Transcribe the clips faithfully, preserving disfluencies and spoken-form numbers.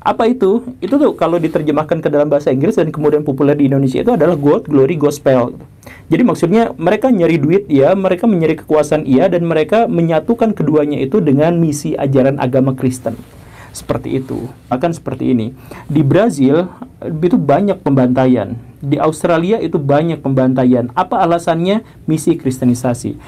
Apa itu? Itu tuh kalau diterjemahkan ke dalam bahasa Inggris dan kemudian populer di Indonesia itu adalah God, Glory, Gospel. Jadi maksudnya mereka nyari duit ya, mereka mencari kekuasaan iya, dan mereka menyatukan keduanya itu dengan misi ajaran agama Kristen. Seperti itu. Bahkan seperti ini. Di Brazil itu banyak pembantaian. Di Australia itu banyak pembantaian. Apa alasannya? Misi kristenisasi.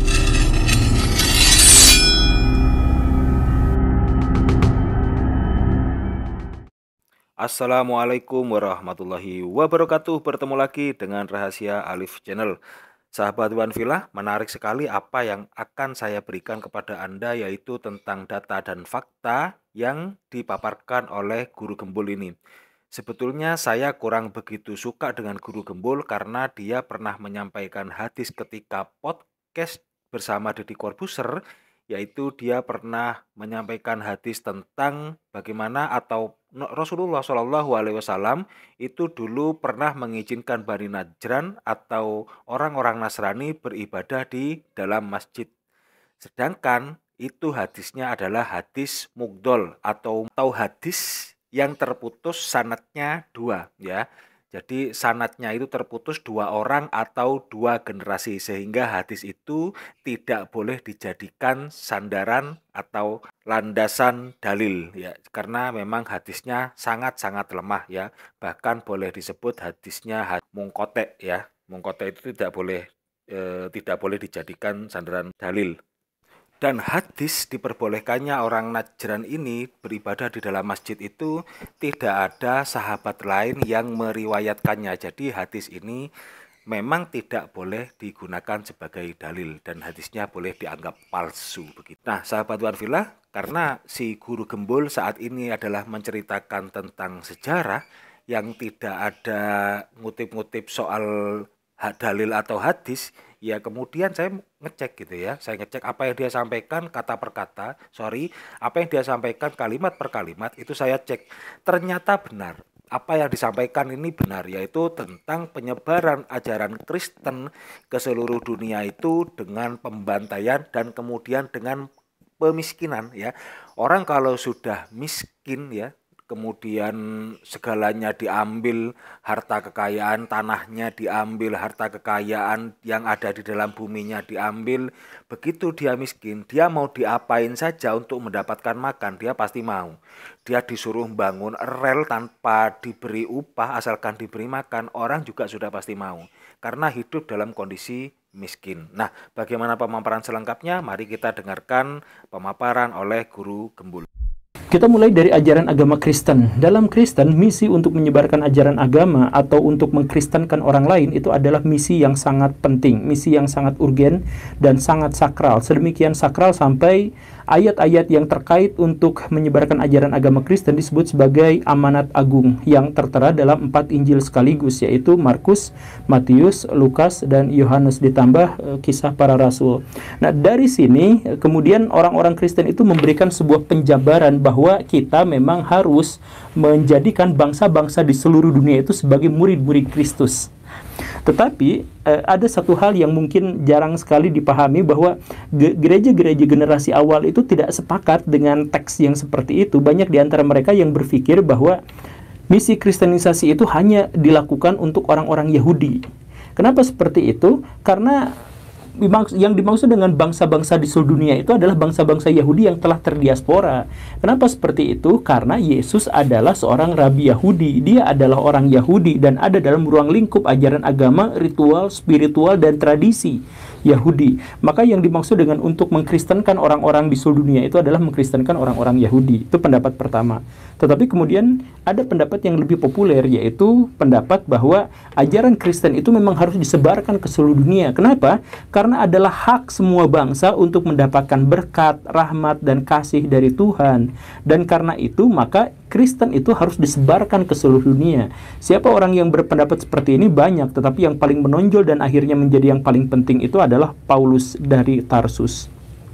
Assalamualaikum warahmatullahi wabarakatuh. Bertemu lagi dengan Rahasia Alif Channel. Sahabat One Villa, menarik sekali apa yang akan saya berikan kepada Anda, yaitu tentang data dan fakta yang dipaparkan oleh Guru Gembul ini. Sebetulnya saya kurang begitu suka dengan Guru Gembul karena dia pernah menyampaikan hadis ketika podcast bersama Deddy Corbuzier, yaitu dia pernah menyampaikan hadis tentang bagaimana atau Rasulullah Shallallahu Alaihi Wasallam itu dulu pernah mengizinkan Bani Najran atau orang-orang Nasrani beribadah di dalam masjid. Sedangkan itu hadisnya adalah hadis mugdol atau, atau hadis yang terputus sanadnya dua, ya. Jadi sanadnya itu terputus dua orang atau dua generasi, sehingga hadis itu tidak boleh dijadikan sandaran atau landasan dalil, ya, karena memang hadisnya sangat-sangat lemah, ya. Bahkan boleh disebut hadisnya hadis mungkote, ya. Mungkote itu tidak boleh eh, tidak boleh dijadikan sandaran dalil. Dan hadis diperbolehkannya orang Najran ini beribadah di dalam masjid itu tidak ada sahabat lain yang meriwayatkannya. Jadi hadis ini memang tidak boleh digunakan sebagai dalil dan hadisnya boleh dianggap palsu begitu. Nah, sahabat One Villa, karena si Guru Gembul saat ini adalah menceritakan tentang sejarah yang tidak ada ngutip-ngutip soal dalil atau hadis, ya kemudian saya ngecek gitu ya, saya ngecek apa yang dia sampaikan kata per kata, sorry, apa yang dia sampaikan kalimat per kalimat, itu saya cek, ternyata benar. Apa yang disampaikan ini benar, yaitu tentang penyebaran ajaran Kristen ke seluruh dunia itu dengan pembantaian dan kemudian dengan pemiskinan, ya. Orang kalau sudah miskin, ya, kemudian segalanya diambil, harta kekayaan tanahnya diambil, harta kekayaan yang ada di dalam buminya diambil. Begitu dia miskin, dia mau diapain saja untuk mendapatkan makan, dia pasti mau. Dia disuruh bangun rel tanpa diberi upah, asalkan diberi makan, orang juga sudah pasti mau. Karena hidup dalam kondisi miskin. Nah, bagaimana pemaparan selengkapnya? Mari kita dengarkan pemaparan oleh Guru Gembul. Kita mulai dari ajaran agama Kristen. Dalam Kristen, misi untuk menyebarkan ajaran agama atau untuk mengkristenkan orang lain itu adalah misi yang sangat penting, misi yang sangat urgen dan sangat sakral. Sedemikian sakral sampai ayat-ayat yang terkait untuk menyebarkan ajaran agama Kristen disebut sebagai amanat agung yang tertera dalam empat Injil sekaligus, yaitu Markus, Matius, Lukas, dan Yohanes, ditambah e, kisah para rasul. Nah, dari sini kemudian orang-orang Kristen itu memberikan sebuah penjabaran bahwa kita memang harus menjadikan bangsa-bangsa di seluruh dunia itu sebagai murid-murid Kristus. Tetapi eh, ada satu hal yang mungkin jarang sekali dipahami, bahwa gereja-gereja generasi awal itu tidak sepakat dengan teks yang seperti itu. Banyak di antara mereka yang berpikir bahwa misi kristenisasi itu hanya dilakukan untuk orang-orang Yahudi. Kenapa seperti itu? Karena yang dimaksud dengan bangsa-bangsa di seluruh dunia itu adalah bangsa-bangsa Yahudi yang telah terdiaspora. Kenapa seperti itu? Karena Yesus adalah seorang rabi Yahudi. Dia adalah orang Yahudi dan ada dalam ruang lingkup ajaran agama, ritual, spiritual, dan tradisi Yahudi. Maka yang dimaksud dengan untuk mengkristenkan orang-orang di seluruh dunia itu adalah mengkristenkan orang-orang Yahudi. Itu pendapat pertama. Tetapi kemudian ada pendapat yang lebih populer, yaitu pendapat bahwa ajaran Kristen itu memang harus disebarkan ke seluruh dunia. Kenapa? Karena adalah hak semua bangsa untuk mendapatkan berkat, rahmat, dan kasih dari Tuhan. Dan karena itu maka Kristen itu harus disebarkan ke seluruh dunia. Siapa orang yang berpendapat seperti ini? Banyak, tetapi yang paling menonjol dan akhirnya menjadi yang paling penting itu adalah Paulus dari Tarsus.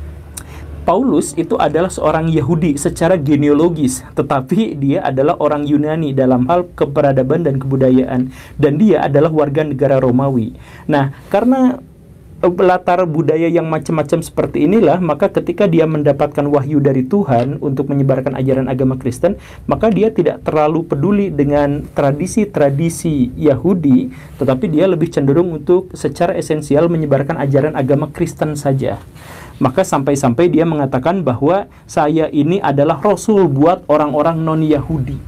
Paulus itu adalah seorang Yahudi secara genealogis, tetapi dia adalah orang Yunani dalam hal keperadaban dan kebudayaan, dan dia adalah warga negara Romawi. Nah, karena latar budaya yang macam-macam seperti inilah, maka ketika dia mendapatkan wahyu dari Tuhan untuk menyebarkan ajaran agama Kristen, maka dia tidak terlalu peduli dengan tradisi-tradisi Yahudi, tetapi dia lebih cenderung untuk secara esensial menyebarkan ajaran agama Kristen saja. Maka sampai-sampai dia mengatakan bahwa saya ini adalah rasul buat orang-orang non-Yahudi.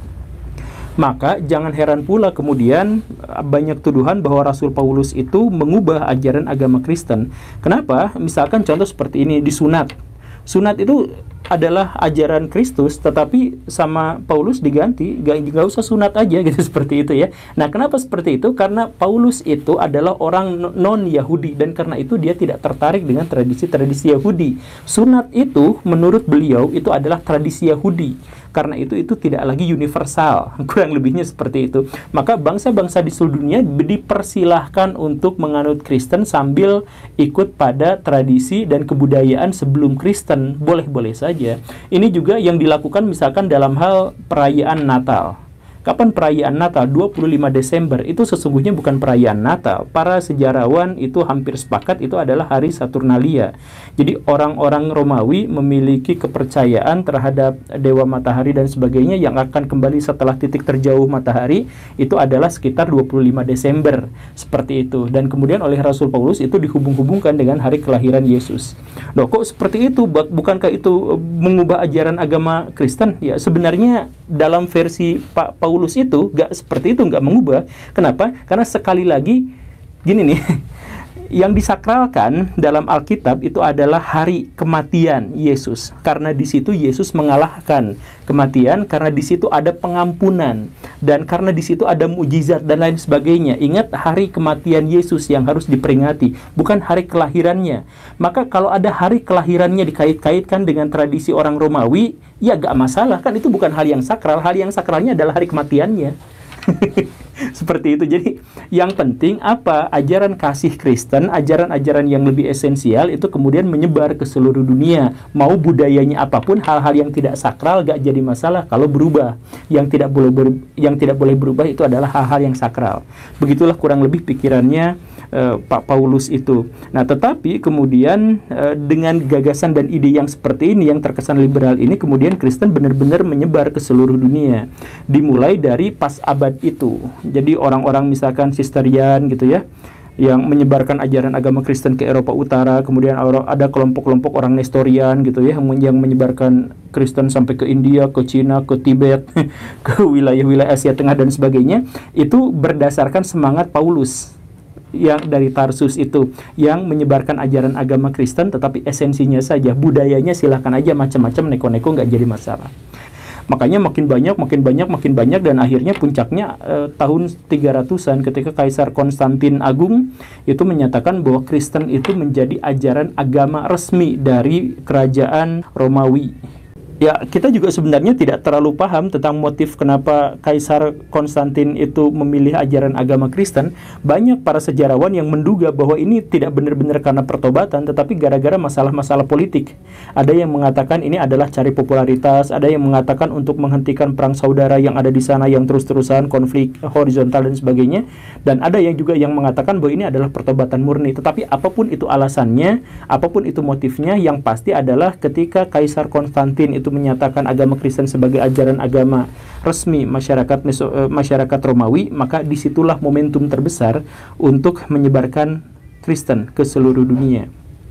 Maka jangan heran pula kemudian banyak tuduhan bahwa Rasul Paulus itu mengubah ajaran agama Kristen. Kenapa? Misalkan contoh seperti ini, disunat. Sunat itu adalah ajaran Kristus, tetapi sama Paulus diganti, gak, gak usah sunat aja gitu, seperti itu ya. Nah, kenapa seperti itu? Karena Paulus itu adalah orang non-Yahudi, dan karena itu dia tidak tertarik dengan tradisi-tradisi Yahudi. Sunat itu menurut beliau itu adalah tradisi Yahudi. Karena itu itu tidak lagi universal, kurang lebihnya seperti itu. Maka bangsa-bangsa di seluruh dunia dipersilahkan untuk menganut Kristen sambil ikut pada tradisi dan kebudayaan sebelum Kristen, boleh-boleh saja. Ini juga yang dilakukan misalkan dalam hal perayaan Natal. Kapan perayaan Natal? dua puluh lima Desember. Itu sesungguhnya bukan perayaan Natal. Para sejarawan itu hampir sepakat itu adalah hari Saturnalia. Jadi orang-orang Romawi memiliki kepercayaan terhadap dewa matahari dan sebagainya yang akan kembali setelah titik terjauh matahari, itu adalah sekitar dua puluh lima Desember. Seperti itu. Dan kemudian oleh Rasul Paulus itu dihubung-hubungkan dengan hari kelahiran Yesus. Loh, kok seperti itu? Bukankah itu mengubah ajaran agama Kristen? Ya, sebenarnya dalam versi Pak Paulus Paulus itu gak seperti itu, gak mengubah. Kenapa? Karena sekali lagi gini nih, yang disakralkan dalam Alkitab itu adalah hari kematian Yesus. Karena di situ Yesus mengalahkan kematian, karena di situ ada pengampunan, dan karena di situ ada mukjizat dan lain sebagainya. Ingat, hari kematian Yesus yang harus diperingati, bukan hari kelahirannya. Maka kalau ada hari kelahirannya dikait-kaitkan dengan tradisi orang Romawi, ya gak masalah, kan itu bukan hal yang sakral. Hal yang sakralnya adalah hari kematiannya. Seperti itu. Jadi yang penting apa? Ajaran kasih Kristen, ajaran-ajaran yang lebih esensial itu kemudian menyebar ke seluruh dunia. Mau budayanya apapun, hal-hal yang tidak sakral gak jadi masalah kalau berubah. Yang tidak boleh ber, yang tidak boleh berubah itu adalah hal-hal yang sakral. Begitulah kurang lebih pikirannya uh, Pak Paulus itu. Nah, tetapi kemudian uh, dengan gagasan dan ide yang seperti ini, yang terkesan liberal ini, kemudian Kristen benar-benar menyebar ke seluruh dunia. Dimulai dari pas abad itu. Jadi orang-orang misalkan Sisterian gitu ya, yang menyebarkan ajaran agama Kristen ke Eropa Utara, kemudian ada kelompok-kelompok orang Nestorian gitu ya, yang menyebarkan Kristen sampai ke India, ke Cina, ke Tibet, ke wilayah-wilayah Asia Tengah dan sebagainya. Itu berdasarkan semangat Paulus yang dari Tarsus itu, yang menyebarkan ajaran agama Kristen, tetapi esensinya saja, budayanya silahkan aja macam-macam, neko-neko nggak jadi masalah. Makanya makin banyak, makin banyak, makin banyak, dan akhirnya puncaknya eh, tahun tiga ratusan ketika Kaisar Konstantin Agung itu menyatakan bahwa Kristen itu menjadi ajaran agama resmi dari kerajaan Romawi. Ya, kita juga sebenarnya tidak terlalu paham tentang motif kenapa Kaisar Konstantin itu memilih ajaran agama Kristen. Banyak para sejarawan yang menduga bahwa ini tidak benar-benar karena pertobatan, tetapi gara-gara masalah-masalah politik. Ada yang mengatakan ini adalah cari popularitas, ada yang mengatakan untuk menghentikan perang saudara yang ada di sana yang terus-terusan, konflik horizontal dan sebagainya. Dan ada yang juga yang mengatakan bahwa ini adalah pertobatan murni. Tetapi apapun itu alasannya, apapun itu motifnya, yang pasti adalah ketika Kaisar Konstantin itu itu menyatakan agama Kristen sebagai ajaran agama resmi masyarakat Meso, uh, masyarakat Romawi, maka disitulah momentum terbesar untuk menyebarkan Kristen ke seluruh dunia.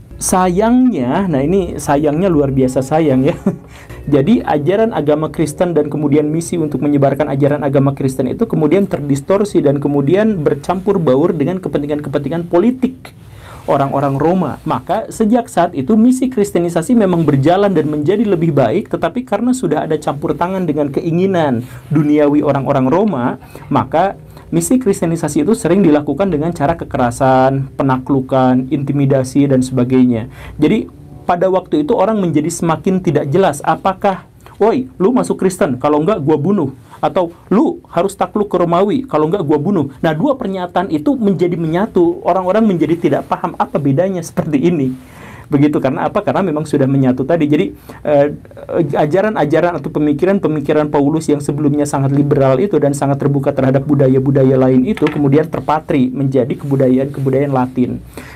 Sayangnya, nah ini sayangnya luar biasa sayang ya. Jadi ajaran agama Kristen dan kemudian misi untuk menyebarkan ajaran agama Kristen itu kemudian terdistorsi dan kemudian bercampur baur dengan kepentingan-kepentingan politik orang-orang Roma. Maka sejak saat itu misi kristenisasi memang berjalan dan menjadi lebih baik, tetapi karena sudah ada campur tangan dengan keinginan duniawi orang-orang Roma, maka misi kristenisasi itu sering dilakukan dengan cara kekerasan, penaklukan, intimidasi dan sebagainya. Jadi pada waktu itu orang menjadi semakin tidak jelas apakah, woi, lu masuk Kristen, kalau enggak gua bunuh. Atau lu harus takluk ke Romawi, kalau enggak gua bunuh. Nah, dua pernyataan itu menjadi menyatu. Orang-orang menjadi tidak paham apa bedanya seperti ini. Begitu, karena apa? Karena memang sudah menyatu tadi. Jadi eh, ajaran-ajaran atau pemikiran-pemikiran Paulus yang sebelumnya sangat liberal itu dan sangat terbuka terhadap budaya-budaya lain itu kemudian terpatri menjadi kebudayaan-kebudayaan Latin.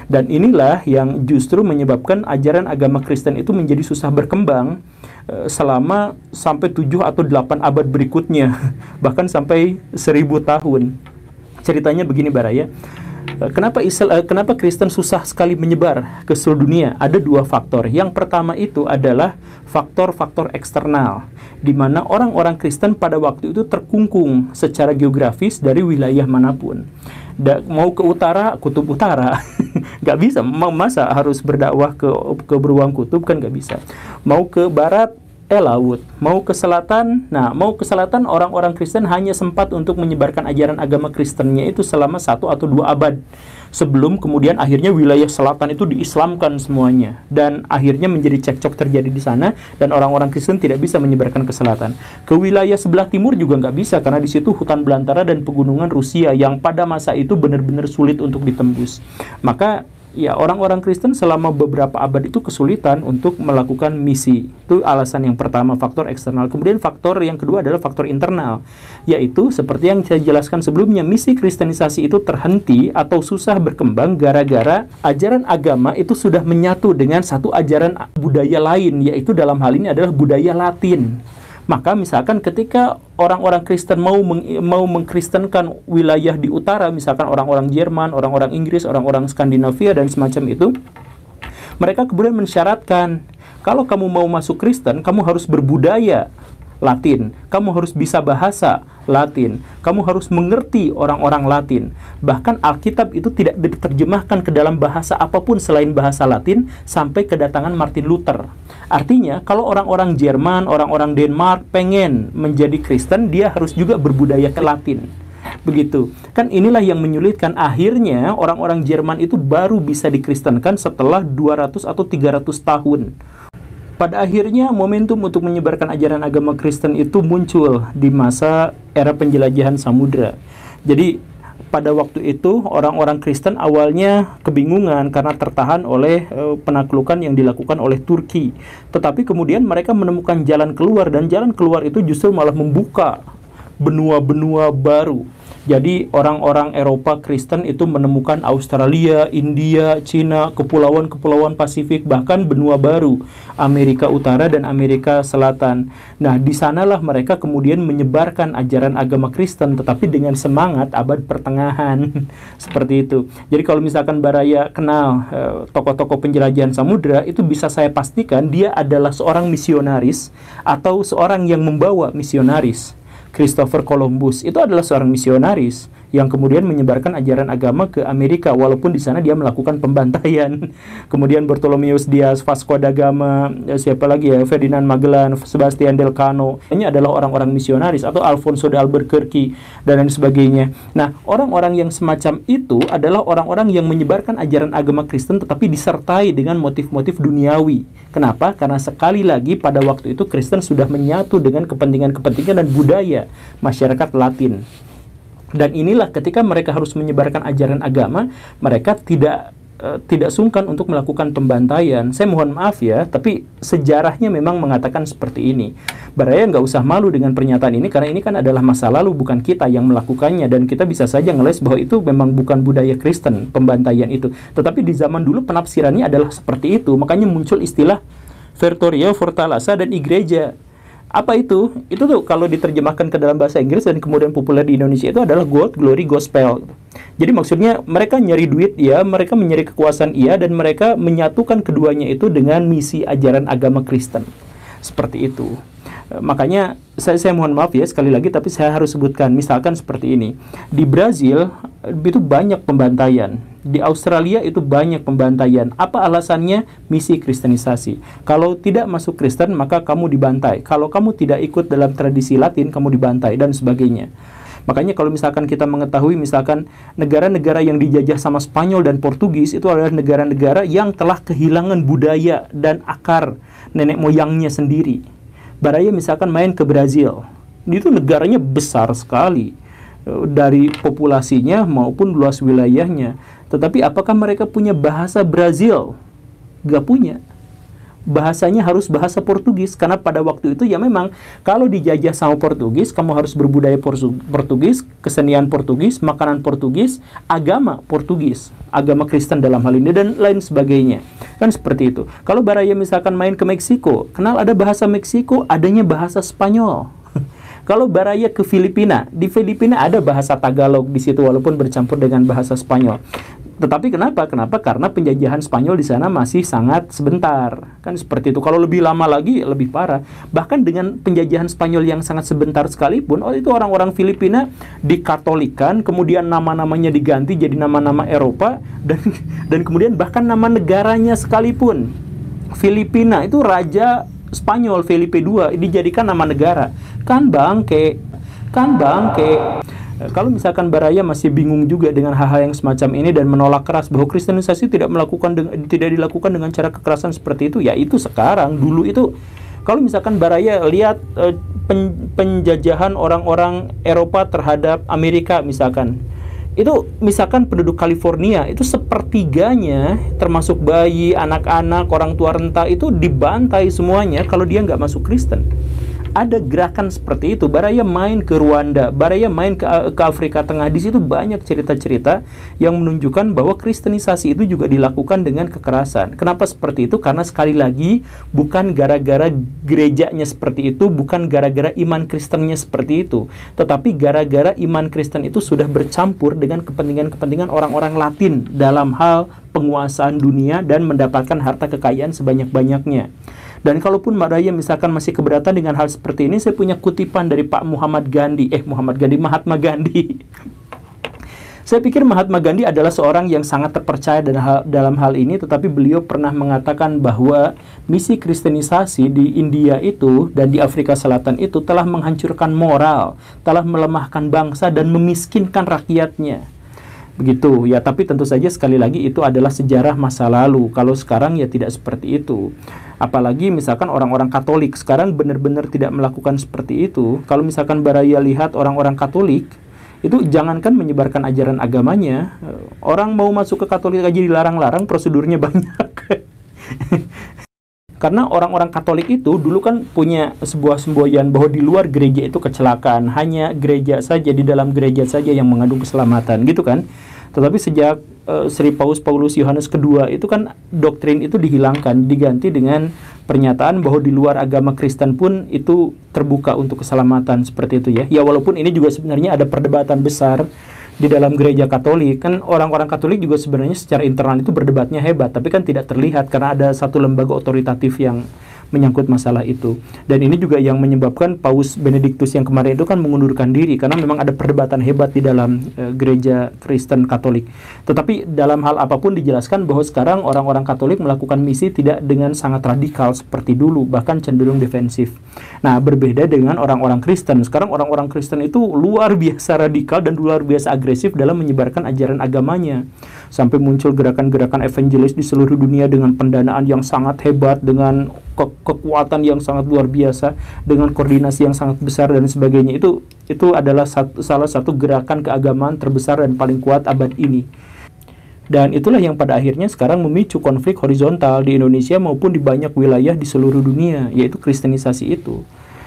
Dan inilah yang justru menyebabkan ajaran agama Kristen itu menjadi susah berkembang eh, selama sampai tujuh atau delapan abad berikutnya, bahkan sampai seribu tahun. Ceritanya begini Baraya, eh, kenapa Islam, eh, kenapa Kristen susah sekali menyebar ke seluruh dunia? Ada dua faktor. Yang pertama itu adalah faktor-faktor eksternal, di mana orang-orang Kristen pada waktu itu terkungkung secara geografis dari wilayah manapun. Da, mau ke utara, kutub utara, nggak bisa. Masa harus berdakwah ke ke beruang kutub, kan nggak bisa. Mau ke barat, eh laut. Mau ke selatan, nah mau ke selatan orang-orang Kristen hanya sempat untuk menyebarkan ajaran agama Kristennya itu selama satu atau dua abad. Sebelum kemudian akhirnya wilayah selatan itu diislamkan semuanya, dan akhirnya menjadi cekcok terjadi di sana, dan orang-orang Kristen tidak bisa menyebarkan ke selatan. Ke wilayah sebelah timur juga nggak bisa, karena di situ hutan belantara dan pegunungan Rusia yang pada masa itu benar-benar sulit untuk ditembus. Maka ya orang-orang Kristen selama beberapa abad itu kesulitan untuk melakukan misi. Itu alasan yang pertama, faktor eksternal. Kemudian faktor yang kedua adalah faktor internal, yaitu seperti yang saya jelaskan sebelumnya, misi kristenisasi itu terhenti atau susah berkembang gara-gara ajaran agama itu sudah menyatu dengan satu ajaran budaya lain, yaitu dalam hal ini adalah budaya Latin. Maka misalkan ketika orang-orang Kristen mau meng, mau mengkristenkan wilayah di utara, misalkan orang-orang Jerman, orang-orang Inggris, orang-orang Skandinavia dan semacam itu, mereka kemudian mensyaratkan, kalau kamu mau masuk Kristen, kamu harus berbudaya Latin, kamu harus bisa bahasa Latin, kamu harus mengerti orang-orang Latin. Bahkan Alkitab itu tidak diterjemahkan ke dalam bahasa apapun selain bahasa Latin sampai kedatangan Martin Luther. Artinya, kalau orang-orang Jerman, orang-orang Denmark pengen menjadi Kristen, dia harus juga berbudaya ke Latin. Begitu. Kan inilah yang menyulitkan. Akhirnya, orang-orang Jerman itu baru bisa dikristenkan setelah dua ratus atau tiga ratus tahun. Pada akhirnya, momentum untuk menyebarkan ajaran agama Kristen itu muncul di masa era penjelajahan samudra. Jadi, pada waktu itu, orang-orang Kristen awalnya kebingungan karena tertahan oleh e, penaklukan yang dilakukan oleh Turki. Tetapi kemudian mereka menemukan jalan keluar, dan jalan keluar itu justru malah membuka benua-benua baru. Jadi orang-orang Eropa Kristen itu menemukan Australia, India, Cina, kepulauan-kepulauan Pasifik, bahkan benua baru, Amerika Utara dan Amerika Selatan. Nah, di sanalah mereka kemudian menyebarkan ajaran agama Kristen, tetapi dengan semangat abad pertengahan. Seperti itu. Jadi kalau misalkan Baraya kenal eh, tokoh-tokoh penjelajahan samudra, itu bisa saya pastikan dia adalah seorang misionaris atau seorang yang membawa misionaris. Christopher Columbus itu adalah seorang misionaris yang kemudian menyebarkan ajaran agama ke Amerika, walaupun di sana dia melakukan pembantaian. Kemudian Bartholomeus Dias, Vasco da Gama, siapa lagi ya, Ferdinand Magellan, Sebastian Elcano, ini adalah orang-orang misionaris, atau Alfonso de Albuquerque dan lain sebagainya. Nah, orang-orang yang semacam itu adalah orang-orang yang menyebarkan ajaran agama Kristen tetapi disertai dengan motif-motif duniawi. Kenapa? Karena sekali lagi pada waktu itu Kristen sudah menyatu dengan kepentingan-kepentingan dan budaya masyarakat Latin. Dan inilah ketika mereka harus menyebarkan ajaran agama, mereka tidak uh, tidak sungkan untuk melakukan pembantaian. Saya mohon maaf ya, tapi sejarahnya memang mengatakan seperti ini. Baraya nggak usah malu dengan pernyataan ini, karena ini kan adalah masa lalu, bukan kita yang melakukannya. Dan kita bisa saja ngeles bahwa itu memang bukan budaya Kristen, pembantaian itu. Tetapi di zaman dulu penafsirannya adalah seperti itu. Makanya muncul istilah Vertoria, Fortaleza, dan Igreja. Apa itu? Itu tuh kalau diterjemahkan ke dalam bahasa Inggris dan kemudian populer di Indonesia itu adalah God, Glory, Gospel. Jadi maksudnya mereka nyari duit ya, mereka mencari kekuasaan iya, dan mereka menyatukan keduanya itu dengan misi ajaran agama Kristen. Seperti itu. Makanya saya, saya mohon maaf ya sekali lagi, tapi saya harus sebutkan. Misalkan seperti ini. Di Brazil itu banyak pembantaian. Di Australia itu banyak pembantaian. Apa alasannya? Misi kristenisasi. Kalau tidak masuk Kristen, maka kamu dibantai. Kalau kamu tidak ikut dalam tradisi Latin, kamu dibantai, dan sebagainya. Makanya kalau misalkan kita mengetahui, misalkan negara-negara yang dijajah sama Spanyol dan Portugis, itu adalah negara-negara yang telah kehilangan budaya dan akar nenek moyangnya sendiri. Baraya misalkan main ke Brazil, itu negaranya besar sekali dari populasinya maupun luas wilayahnya. Tetapi apakah mereka punya bahasa Brazil? Gak punya. bahasanya harus bahasa Portugis, karena pada waktu itu ya memang kalau dijajah sama Portugis, kamu harus berbudaya Portugis, kesenian Portugis, makanan Portugis, agama Portugis, agama Kristen dalam hal ini, dan lain sebagainya. Kan seperti itu. Kalau Baraya misalkan main ke Meksiko, kenal ada bahasa Meksiko, adanya bahasa Spanyol. Kalau Baraya ke Filipina, di Filipina ada bahasa Tagalog di situ walaupun bercampur dengan bahasa Spanyol. Tetapi kenapa? Kenapa? Karena penjajahan Spanyol di sana masih sangat sebentar. Kan seperti itu. Kalau lebih lama lagi, lebih parah. Bahkan dengan penjajahan Spanyol yang sangat sebentar sekalipun, oh itu orang-orang Filipina dikatolikan, kemudian nama-namanya diganti jadi nama-nama Eropa, dan dan kemudian bahkan nama negaranya sekalipun. Filipina itu raja Spanyol Felipe kedua dijadikan nama negara. Kan bangke, kan bangke. Kalau misalkan Baraya masih bingung juga dengan hal-hal yang semacam ini dan menolak keras bahwa kristenisasi tidak melakukan tidak dilakukan dengan cara kekerasan seperti itu, ya itu sekarang. Dulu itu kalau misalkan Baraya lihat uh, pen, penjajahan orang-orang Eropa terhadap Amerika misalkan, itu misalkan penduduk California itu sepertiganya termasuk bayi, anak-anak, orang tua renta itu dibantai semuanya kalau dia nggak masuk Kristen. Ada gerakan seperti itu. Baraya main ke Rwanda, Baraya main ke, ke Afrika Tengah. Di situ banyak cerita-cerita yang menunjukkan bahwa kristenisasi itu juga dilakukan dengan kekerasan. Kenapa seperti itu? Karena sekali lagi bukan gara-gara gerejanya seperti itu, bukan gara-gara iman Kristennya seperti itu, tetapi gara-gara iman Kristen itu sudah bercampur dengan kepentingan-kepentingan orang-orang Latin dalam hal penguasaan dunia dan mendapatkan harta kekayaan sebanyak-banyaknya. Dan kalaupun Baraya misalkan masih keberatan dengan hal seperti ini, saya punya kutipan dari Pak Muhammad Gandhi, eh Muhammad Gandhi, Mahatma Gandhi. Saya pikir Mahatma Gandhi adalah seorang yang sangat terpercaya dalam hal, dalam hal ini, tetapi beliau pernah mengatakan bahwa misi kristenisasi di India itu dan di Afrika Selatan itu telah menghancurkan moral, telah melemahkan bangsa dan memiskinkan rakyatnya. Begitu ya, tapi tentu saja sekali lagi itu adalah sejarah masa lalu. Kalau sekarang ya tidak seperti itu. Apalagi misalkan orang-orang Katolik sekarang benar-benar tidak melakukan seperti itu. Kalau misalkan Baraya lihat orang-orang Katolik itu jangankan menyebarkan ajaran agamanya, orang mau masuk ke Katolik aja dilarang-larang, prosedurnya banyak. Karena orang-orang Katolik itu dulu kan punya sebuah semboyan bahwa di luar gereja itu kecelakaan, hanya gereja saja, di dalam gereja saja yang mengandung keselamatan, gitu kan. Tetapi sejak uh, Sri Paus Paulus Yohanes kedua itu kan doktrin itu dihilangkan, diganti dengan pernyataan bahwa di luar agama Kristen pun itu terbuka untuk keselamatan, seperti itu ya. Ya walaupun ini juga sebenarnya ada perdebatan besar di dalam gereja Katolik, kan orang-orang Katolik juga sebenarnya secara internal itu berdebatnya hebat, tapi kan tidak terlihat karena ada satu lembaga otoritatif yang menyangkut masalah itu. Dan ini juga yang menyebabkan Paus Benediktus yang kemarin itu kan mengundurkan diri, karena memang ada perdebatan hebat di dalam e, gereja Kristen Katolik. Tetapi dalam hal apapun dijelaskan bahwa sekarang orang-orang Katolik melakukan misi tidak dengan sangat radikal seperti dulu, bahkan cenderung defensif. Nah, berbeda dengan orang-orang Kristen. Sekarang orang-orang Kristen itu luar biasa radikal dan luar biasa agresif dalam menyebarkan ajaran agamanya. Sampai muncul gerakan-gerakan evangelis di seluruh dunia dengan pendanaan yang sangat hebat, dengan ke kekuatan yang sangat luar biasa, dengan koordinasi yang sangat besar dan sebagainya. Itu itu adalah satu, salah satu gerakan keagamaan terbesar dan paling kuat abad ini. Dan itulah yang pada akhirnya sekarang memicu konflik horizontal di Indonesia maupun di banyak wilayah di seluruh dunia, yaitu kristenisasi itu.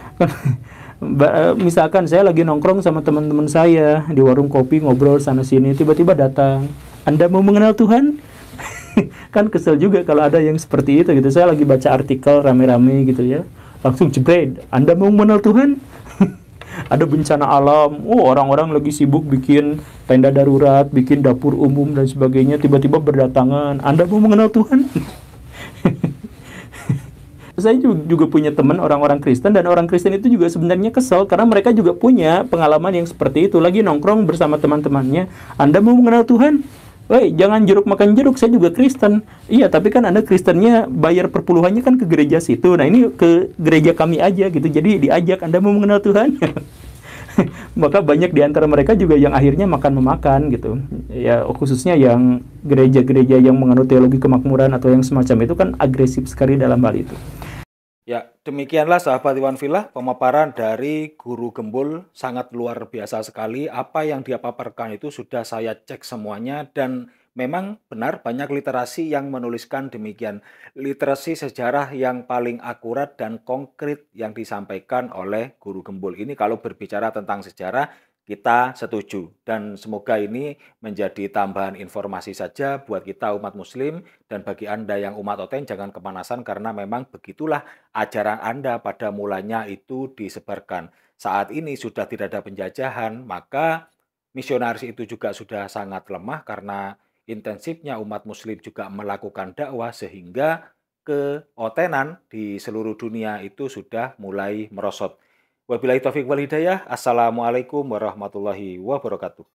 Misalkan saya lagi nongkrong sama teman-teman saya di warung kopi, ngobrol sana-sini, tiba-tiba datang, "Anda mau mengenal Tuhan?" Kan kesel juga kalau ada yang seperti itu gitu. Saya lagi baca artikel rame-rame gitu ya, langsung jebret, "Anda mau mengenal Tuhan?" Ada bencana alam, oh orang-orang lagi sibuk bikin tenda darurat, bikin dapur umum dan sebagainya, tiba-tiba berdatangan, "Anda mau mengenal Tuhan?" Saya juga punya teman orang-orang Kristen, dan orang Kristen itu juga sebenarnya kesel karena mereka juga punya pengalaman yang seperti itu. Lagi nongkrong bersama teman-temannya, "Anda mau mengenal Tuhan?" "Woi, jangan jeruk makan jeruk, saya juga Kristen." "Iya, tapi kan Anda Kristennya bayar perpuluhannya kan ke gereja situ. Nah, ini ke gereja kami aja gitu. Jadi diajak, Anda mau mengenal Tuhan?" Maka banyak di antara mereka juga yang akhirnya makan-memakan gitu. Ya, khususnya yang gereja-gereja yang menganut teologi kemakmuran atau yang semacam itu kan agresif sekali dalam hal itu. Ya, demikianlah sahabat Iwan Villa, pemaparan dari Guru Gembul sangat luar biasa sekali. Apa yang dia paparkan itu sudah saya cek semuanya, dan Memang benar banyak literasi yang menuliskan demikian. Literasi sejarah yang paling akurat dan konkret yang disampaikan oleh guru gembul. Ini kalau berbicara tentang sejarah, kita setuju. Dan semoga ini menjadi tambahan informasi saja buat kita umat muslim. Dan bagi Anda yang umat oten, jangan kepanasan karena memang begitulah ajaran Anda pada mulanya itu disebarkan. Saat ini sudah tidak ada penjajahan, maka misionaris itu juga sudah sangat lemah karena intensifnya umat muslim juga melakukan dakwah sehingga keotenan di seluruh dunia itu sudah mulai merosot. Wabillahi taufiq wal hidayah. Assalamualaikum warahmatullahi wabarakatuh.